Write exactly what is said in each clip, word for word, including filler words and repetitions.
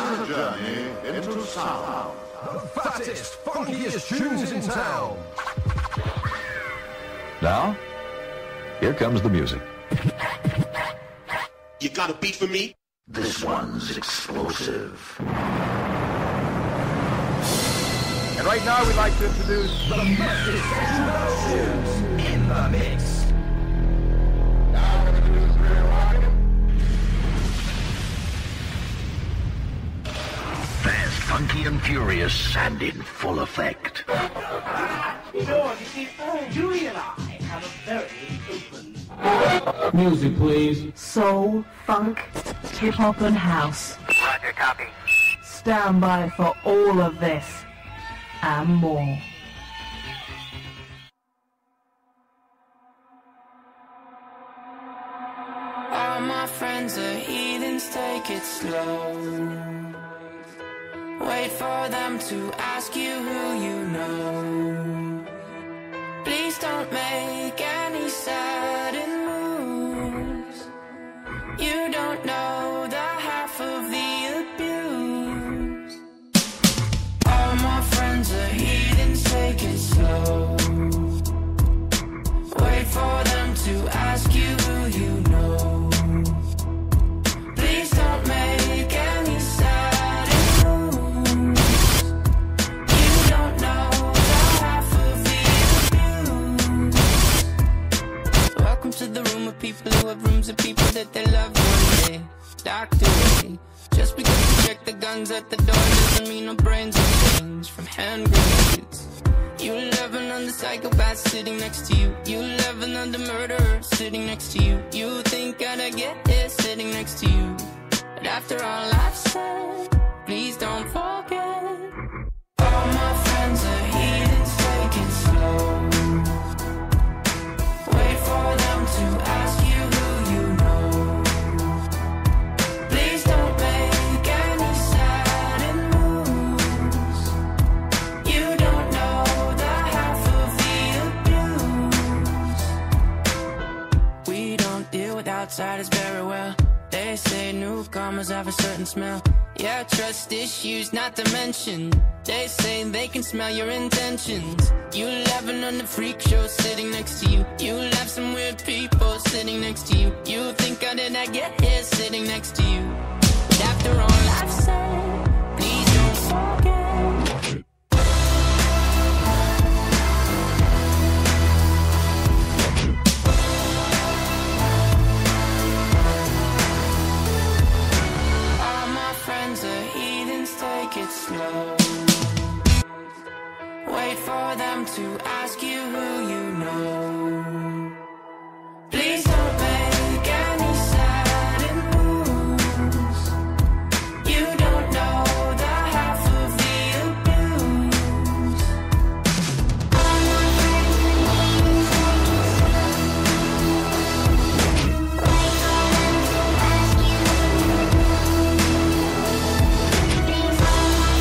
a journey into sound. The fattest, funkiest tunes in town. Now, here comes the music. You got a beat for me? This one's explosive. And right now we'd like to introduce the most essential tunes in the mix. Now we're going to do this real rocket. Fast, funky, and furious, and in full effect. You know, you see, Julie and I have a very open... Music, please. Soul, funk, hip-hop, and house. Roger, copy. Stand by for all of this and more. All my friends are heathens, take it slow. Wait for them to ask you who you know. Please don't make any sudden moves. You don't know the half of the abuse. All my friends are heathens, take it slow. Wait for them to ask you who you know. Please don't make any sudden moves. You don't know the half of the abuse. Welcome to the room of people who have rooms of people that they love one day. Doctor way. Just because you check the guns at the door doesn't mean no brains will change from hand grenades. You love another psychopath sitting next to you. You love another murderer sitting next to you. You think I'd get here sitting next to you. But after all I've said, please don't forget. All my friends are heathens, take it slow. Wait for them to ask you who you know. Please don't make any sudden moves. You don't know the half of the abuse. We don't deal with outsiders very well. They say newcomers have a certain smell. Yeah, trust issues not to mention. They say they can smell your intentions. You laughing on the freak show sitting next to you. You laugh some weird people sitting next to you. You think how did I get here sitting next to you? But after all I've said, please don't forget. All my friends are heathens, take it slow. Wait for them to ask you who you know. Please don't make any sudden moves. You don't know the half of the abuse. All my friends wait for them to ask you who you know. Please all my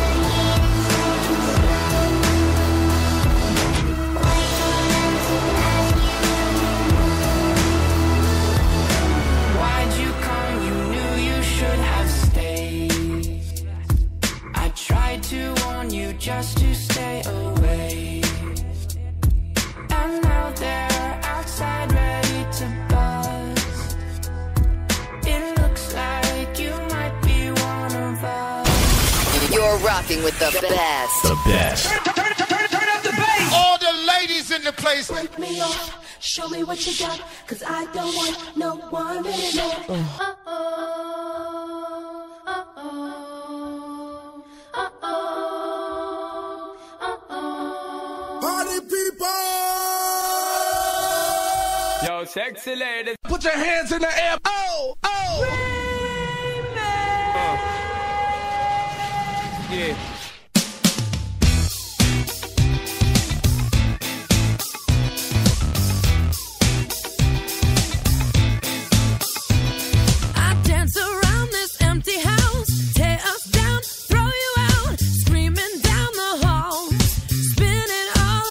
Why'd you come? You knew you should have stayed. I tried to warn you just to stay away. And now they're outside ready to bust. It looks like you might be one of us. You're rocking with the best. The best. All the ladies in the place. Break me off, show me what you got, cause I don't want no one minute more. Uh-oh, uh-oh, uh-oh, uh-oh. Party people! Yo, sexy ladies. Put your hands in the air. Oh, oh! Uh. Yeah. I dance around this empty house, tear us down, throw you out, screaming down the hall, spinning all.